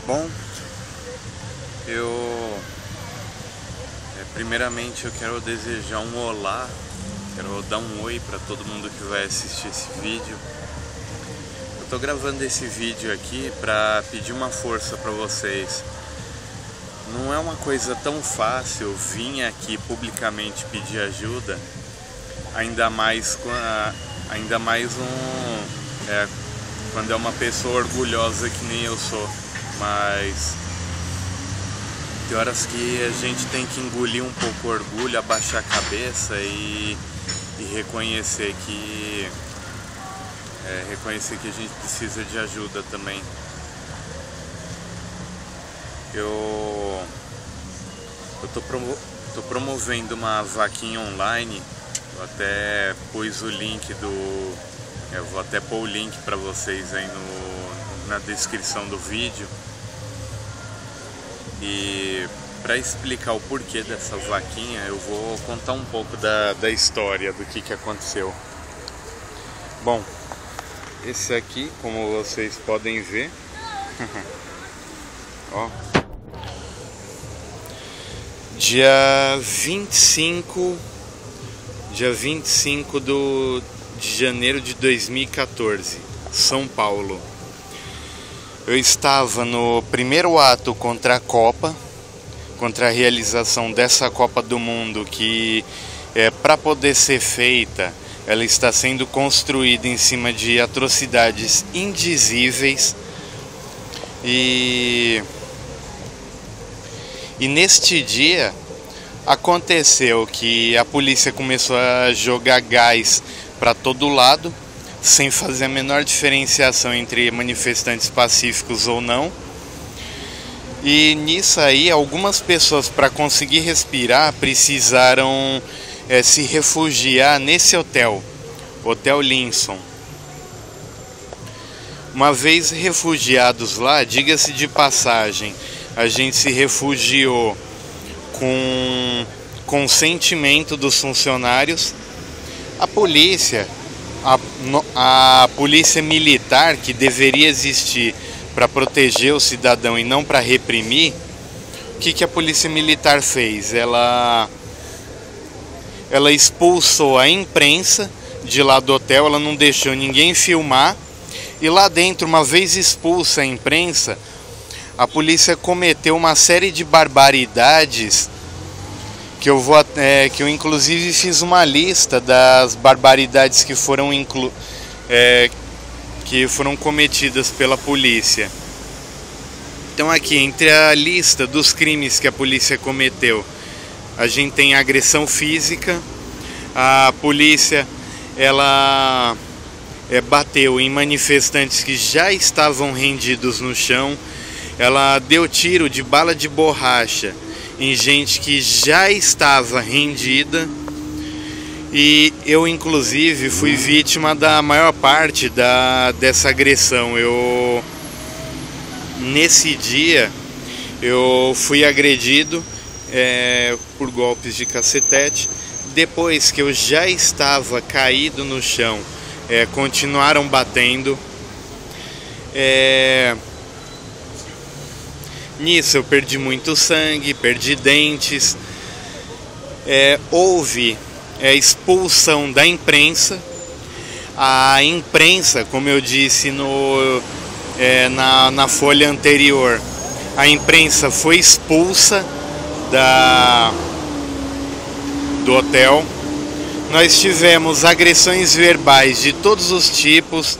Bom, primeiramente eu quero desejar um olá, quero dar um oi para todo mundo que vai assistir esse vídeo. Eu tô gravando esse vídeo aqui para pedir uma força para vocês. Não é uma coisa tão fácil vir aqui publicamente pedir ajuda, ainda mais quando é uma pessoa orgulhosa que nem eu sou. Mas tem horas que a gente tem que engolir um pouco o orgulho, abaixar a cabeça e reconhecer que a gente precisa de ajuda também. Eu tô promovendo uma vaquinha online. Eu até pus o link eu vou até pôr o link para vocês aí na descrição do vídeo. E para explicar o porquê dessa vaquinha, eu vou contar um pouco da história, do que aconteceu. Bom, esse aqui, como vocês podem ver, ó, dia 25 de janeiro de 2014, São Paulo. Eu estava no primeiro ato contra a Copa, contra a realização dessa Copa do Mundo, que para poder ser feita, ela está sendo construída em cima de atrocidades indizíveis. E neste dia aconteceu que a polícia começou a jogar gás para todo lado, sem fazer a menor diferenciação entre manifestantes pacíficos ou não. E nisso aí, algumas pessoas, para conseguir respirar, precisaram se refugiar nesse hotel, Hotel Linson. Uma vez refugiados lá, diga-se de passagem, a gente se refugiou com consentimento dos funcionários. A polícia militar, que deveria existir para proteger o cidadão e não para reprimir, o que a polícia militar fez? Ela expulsou a imprensa de lá do hotel, ela não deixou ninguém filmar, e lá dentro, uma vez expulsa a imprensa, a polícia cometeu uma série de barbaridades que eu inclusive fiz uma lista das barbaridades que foram cometidas pela polícia. Então aqui, entre a lista dos crimes que a polícia cometeu, a gente tem agressão física. A polícia bateu em manifestantes que já estavam rendidos no chão. Ela deu tiro de bala de borracha em gente que já estava rendida, e eu inclusive fui vítima da maior parte dessa agressão. Nesse dia eu fui agredido por golpes de cacetete. Depois que eu já estava caído no chão, continuaram batendo. Nisso eu perdi muito sangue, perdi dentes, houve expulsão da imprensa. A imprensa, como eu disse na folha anterior, a imprensa foi expulsa do hotel. Nós tivemos agressões verbais de todos os tipos,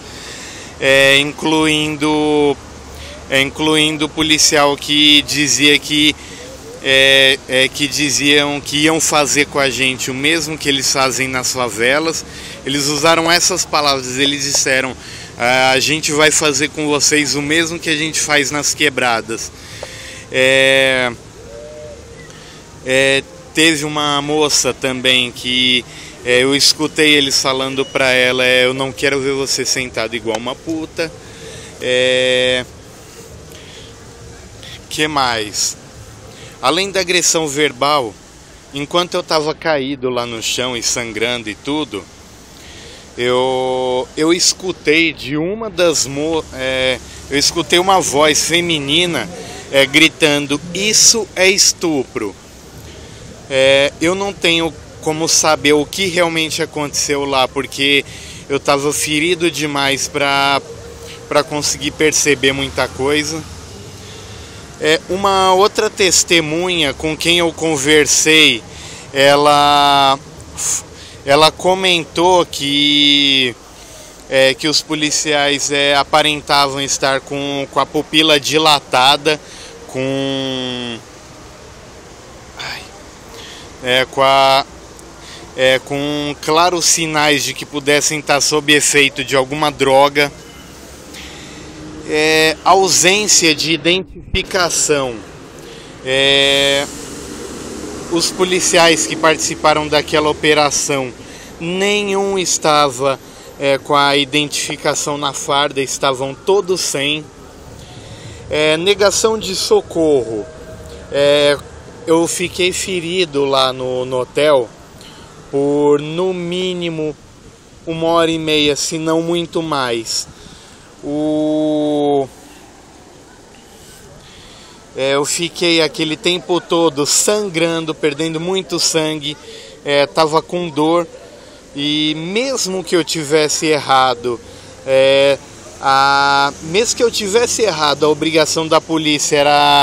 incluindo policial que dizia que diziam que iam fazer com a gente o mesmo que eles fazem nas favelas. Eles usaram essas palavras, eles disseram: a gente vai fazer com vocês o mesmo que a gente faz nas quebradas. Teve uma moça também que eu escutei eles falando pra ela: eu não quero ver você sentado igual uma puta. Que mais? Além da agressão verbal, enquanto eu estava caído lá no chão e sangrando e tudo, eu escutei de eu escutei uma voz feminina gritando: "Isso é estupro". Eu não tenho como saber o que realmente aconteceu lá, porque eu estava ferido demais para conseguir perceber muita coisa. Uma outra testemunha com quem eu conversei, ela comentou que os policiais aparentavam estar com a pupila dilatada, com claros sinais de que pudessem estar sob efeito de alguma droga. Ausência de identificação. Os policiais que participaram daquela operação, nenhum estava com a identificação na farda, estavam todos sem. Negação de socorro. Eu fiquei ferido lá no hotel por no mínimo 1h30, se não muito mais. Eu fiquei aquele tempo todo sangrando, perdendo muito sangue, estava com dor, e mesmo que eu tivesse errado, a obrigação da polícia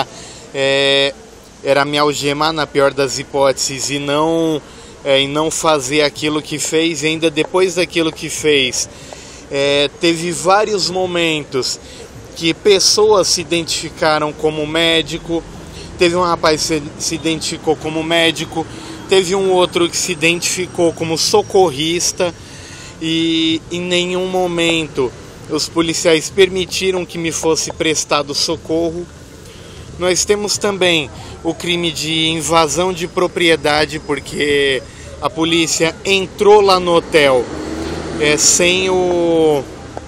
era me algemar na pior das hipóteses e não fazer aquilo que fez. E ainda depois daquilo que fez, teve vários momentos que pessoas se identificaram como médico. Teve um rapaz que se identificou como médico, teve um outro que se identificou como socorrista, e em nenhum momento os policiais permitiram que me fosse prestado socorro. Nós temos também o crime de invasão de propriedade, porque a polícia entrou lá no hotel sem o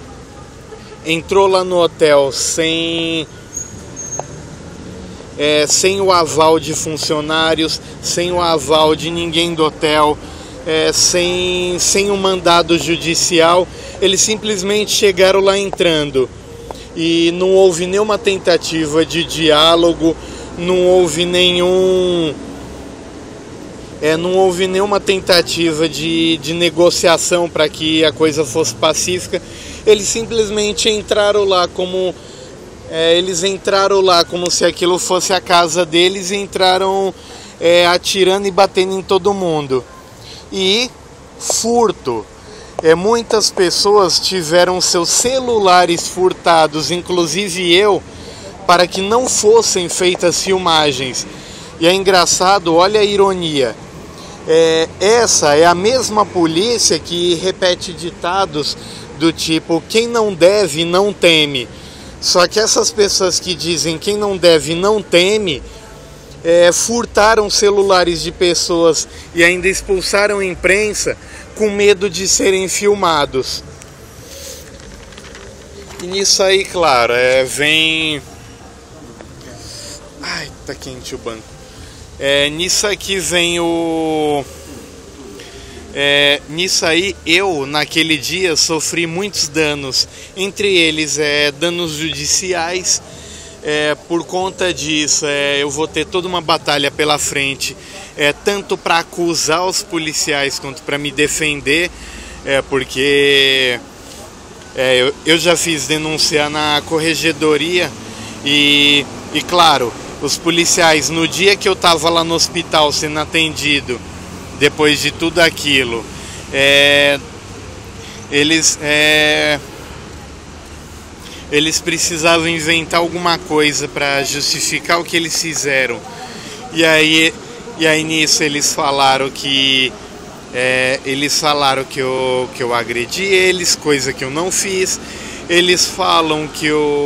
aval de funcionários, sem o aval de ninguém do hotel, sem um mandado judicial. Eles simplesmente chegaram lá entrando, e não houve nenhuma tentativa de diálogo, não houve nenhuma tentativa de negociação para que a coisa fosse pacífica. Eles simplesmente entraram lá como se aquilo fosse a casa deles, e entraram atirando e batendo em todo mundo. E furto. Muitas pessoas tiveram seus celulares furtados, inclusive eu, para que não fossem feitas filmagens. E é engraçado, olha a ironia. Essa é a mesma polícia que repete ditados do tipo: quem não deve não teme. Só que essas pessoas que dizem quem não deve não teme, furtaram celulares de pessoas e ainda expulsaram a imprensa com medo de serem filmados. E nisso aí, claro, vem... Ai, tá quente o banco. Nisso aqui vem o... Nisso aí, eu, naquele dia, sofri muitos danos. Entre eles, danos judiciais. Por conta disso, eu vou ter toda uma batalha pela frente, tanto para acusar os policiais quanto para me defender, porque eu já fiz denunciar na corregedoria, e claro, os policiais, no dia que eu estava lá no hospital sendo atendido, depois de tudo aquilo, eles precisavam inventar alguma coisa para justificar o que eles fizeram. E aí nisso eles falaram que eu agredi eles, coisa que eu não fiz. Eles falam que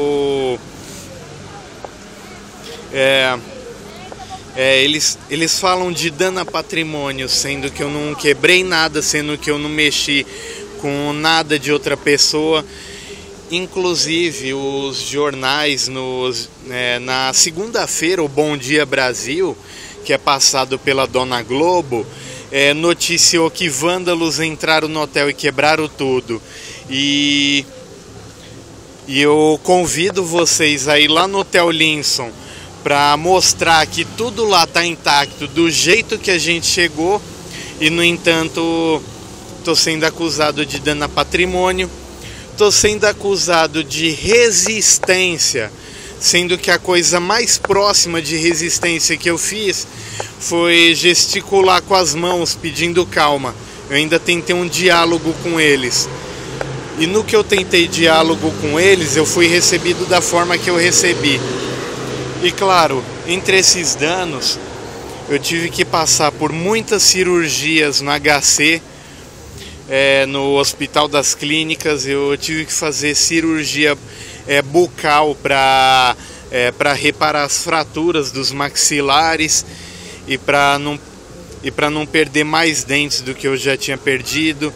eles falam de dano a patrimônio, sendo que eu não quebrei nada, sendo que eu não mexi com nada de outra pessoa. Inclusive os jornais, na segunda-feira, o Bom Dia Brasil, que é passado pela Dona Globo, noticiou que vândalos entraram no hotel e quebraram tudo. E eu convido vocês a ir lá no Hotel Linson para mostrar que tudo lá está intacto do jeito que a gente chegou. E no entanto, estou sendo acusado de dano a patrimônio, estou sendo acusado de resistência, sendo que a coisa mais próxima de resistência que eu fiz foi gesticular com as mãos pedindo calma. Eu ainda tentei um diálogo com eles. E no que eu tentei diálogo com eles, eu fui recebido da forma que eu recebi. E claro, entre esses danos, eu tive que passar por muitas cirurgias no HC, no Hospital das Clínicas. Eu tive que fazer cirurgia bucal para reparar as fraturas dos maxilares e para não perder mais dentes do que eu já tinha perdido.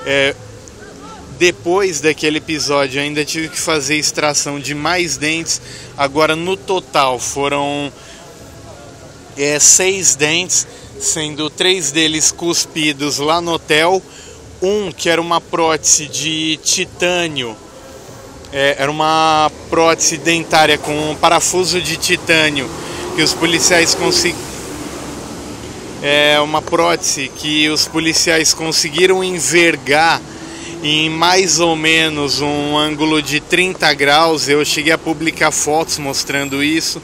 Depois daquele episódio eu ainda tive que fazer extração de mais dentes. Agora no total foram 6 dentes, sendo 3 deles cuspidos lá no hotel. Um que era uma prótese de titânio, era uma prótese dentária com um parafuso de titânio que os policiais uma prótese que os policiais conseguiram envergar em mais ou menos um ângulo de 30 graus. Eu cheguei a publicar fotos mostrando isso.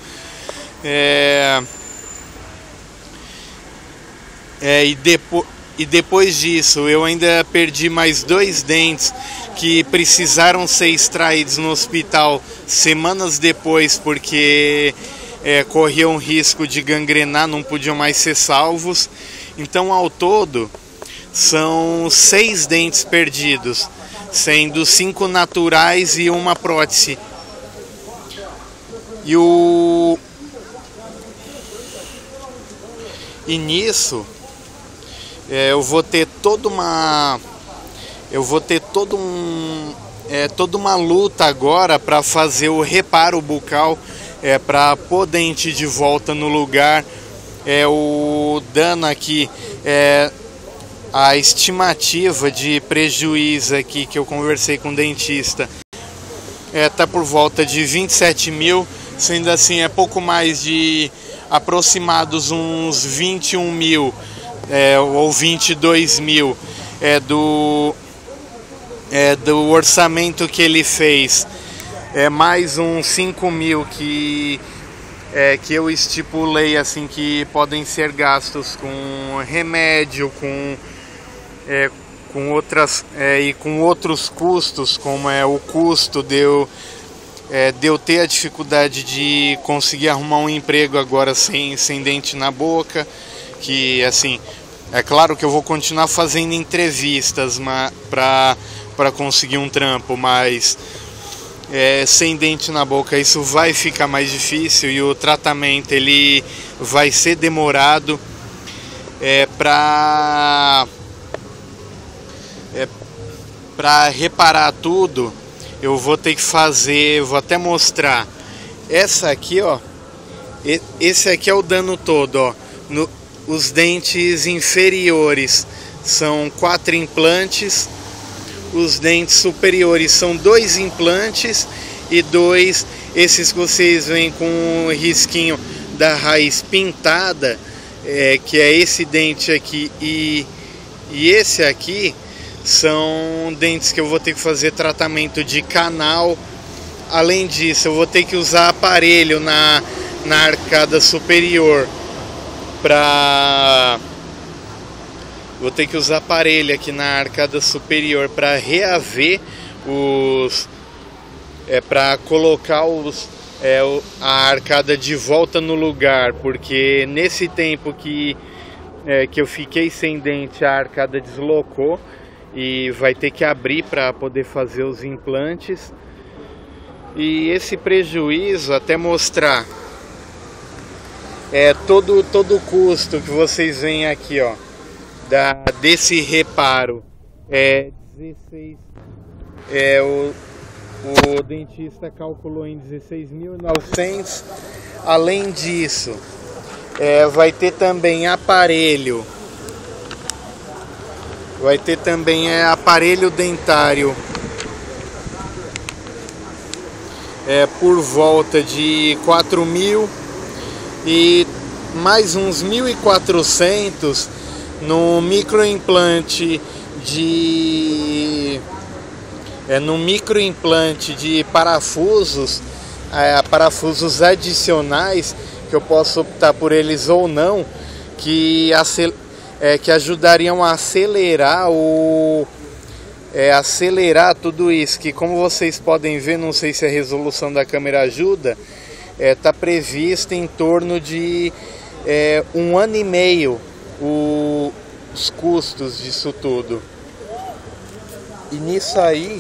E depois disso eu ainda perdi mais 2 dentes que precisaram ser extraídos no hospital semanas depois, porque corriam risco de gangrenar, não podiam mais ser salvos. Então ao todo são 6 dentes perdidos, sendo 5 naturais e uma prótese. E nisso eu vou ter toda uma luta agora para fazer o reparo bucal, para pôr dente de volta no lugar. O dano aqui, a estimativa de prejuízo aqui que eu conversei com o dentista tá por volta de 27 mil, sendo assim pouco mais de aproximados uns 21 mil ou 22 mil do orçamento que ele fez, mais uns 5 mil que eu estipulei assim que podem ser gastos com remédio, com outros custos, como o custo de eu ter a dificuldade de conseguir arrumar um emprego agora sem dente na boca, que assim, é claro que eu vou continuar fazendo entrevistas para conseguir um trampo, mas sem dente na boca isso vai ficar mais difícil e o tratamento ele vai ser demorado. Para reparar tudo, eu vou ter que fazer, vou até mostrar. Essa aqui, ó, esse aqui é o dano todo, ó. Os dentes inferiores são 4 implantes, os dentes superiores são 2 implantes e 2, esses que vocês veem com o risquinho da raiz pintada, que é esse dente aqui e esse aqui, são dentes que eu vou ter que fazer tratamento de canal. Além disso, eu vou ter que usar aparelho na arcada superior vou ter que usar aparelho aqui na arcada superior para reaver para colocar a arcada de volta no lugar, porque nesse tempo que eu fiquei sem dente, a arcada deslocou e vai ter que abrir para poder fazer os implantes. E esse prejuízo, até mostrar, todo o custo que vocês veem aqui, ó, desse reparo, 16, o dentista calculou em 16.900. Além disso, vai ter também aparelho Vai ter também aparelho dentário por volta de 4.000 e mais uns 1.400 no microimplante de parafusos, parafusos adicionais, que eu posso optar por eles ou não, que ajudariam a acelerar tudo isso, que como vocês podem ver, não sei se a resolução da câmera ajuda, está previsto em torno de 1 ano e meio os custos disso tudo. E nisso aí,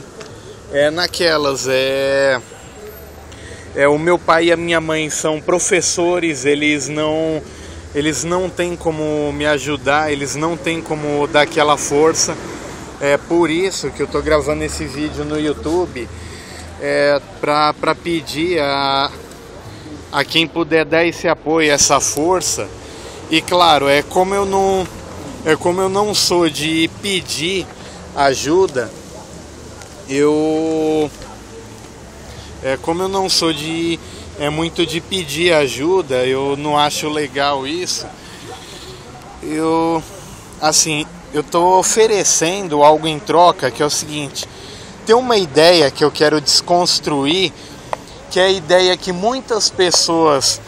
o meu pai e a minha mãe são professores, eles não têm como me ajudar, eles não têm como dar aquela força. É por isso que eu estou gravando esse vídeo no YouTube, para pedir a quem puder dar esse apoio, essa força. E claro, como eu não sou de pedir ajuda, como eu não sou muito de pedir ajuda, eu não acho legal isso. Eu tô oferecendo algo em troca, que é o seguinte: tem uma ideia que eu quero desconstruir, que é a ideia que muitas pessoas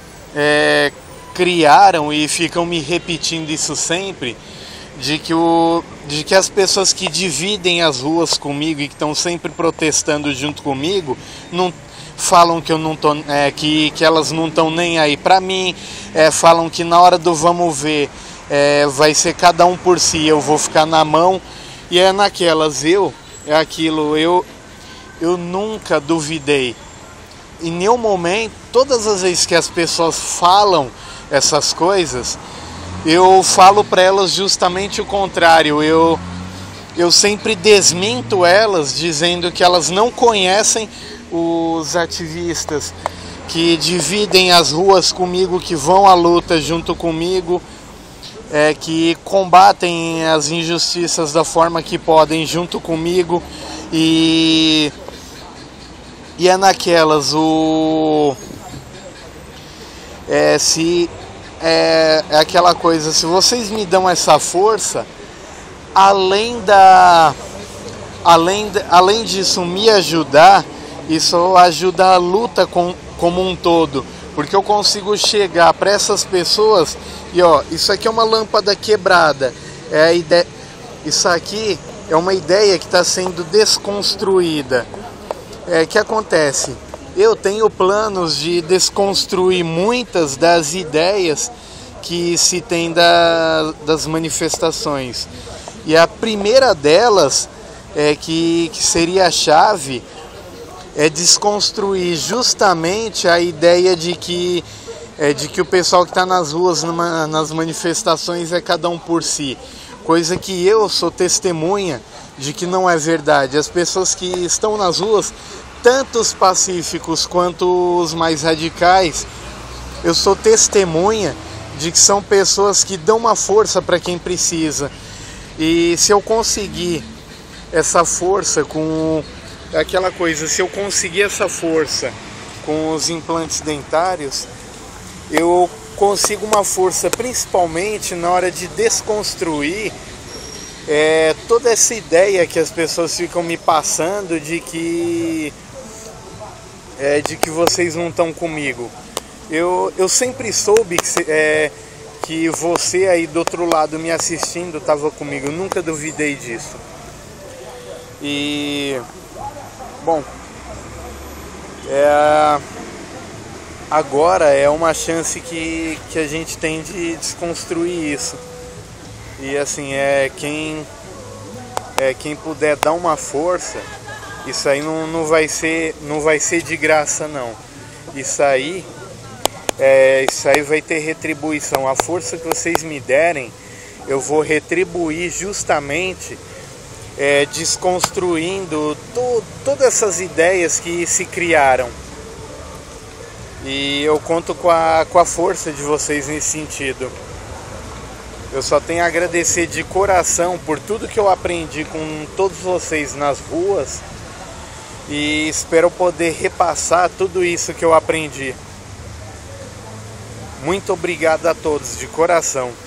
criaram e ficam me repetindo isso sempre, de que as pessoas que dividem as ruas comigo e que estão sempre protestando junto comigo não falam que eu não tô, que elas não estão nem aí pra mim, falam que na hora do vamos ver vai ser cada um por si, eu vou ficar na mão. E eu nunca duvidei em nenhum momento. Todas as vezes que as pessoas falam essas coisas, eu falo para elas justamente o contrário. Eu sempre desminto elas, dizendo que elas não conhecem os ativistas que dividem as ruas comigo, que vão à luta junto comigo, que combatem as injustiças da forma que podem junto comigo. E aquela coisa, se vocês me dão essa força, além disso me ajudar, isso ajuda a luta como um todo, porque eu consigo chegar para essas pessoas e isso aqui é uma lâmpada quebrada, isso aqui é uma ideia que está sendo desconstruída. Que acontece? Eu tenho planos de desconstruir muitas das ideias que se tem das manifestações. E a primeira delas, que seria a chave, é desconstruir justamente a ideia de que o pessoal que está nas ruas, nas manifestações, é cada um por si. Coisa que eu sou testemunha de que não é verdade. As pessoas que estão nas ruas, tanto os pacíficos quanto os mais radicais, eu sou testemunha de que são pessoas que dão uma força para quem precisa. E se eu conseguir essa força com aquela coisa, se eu conseguir essa força com os implantes dentários, eu consigo uma força principalmente na hora de desconstruir toda essa ideia que as pessoas ficam me passando de que vocês não estão comigo. Eu sempre soube que você aí do outro lado me assistindo estava comigo, eu nunca duvidei disso. E bom, agora é uma chance que a gente tem de desconstruir isso. E assim, quem puder dar uma força, isso aí não vai ser de graça não. Isso aí vai ter retribuição. A força que vocês me derem, eu vou retribuir justamente desconstruindo todas essas ideias que se criaram. E eu conto com a força de vocês nesse sentido. Eu só tenho a agradecer de coração por tudo que eu aprendi com todos vocês nas ruas e espero poder repassar tudo isso que eu aprendi. Muito obrigado a todos, de coração.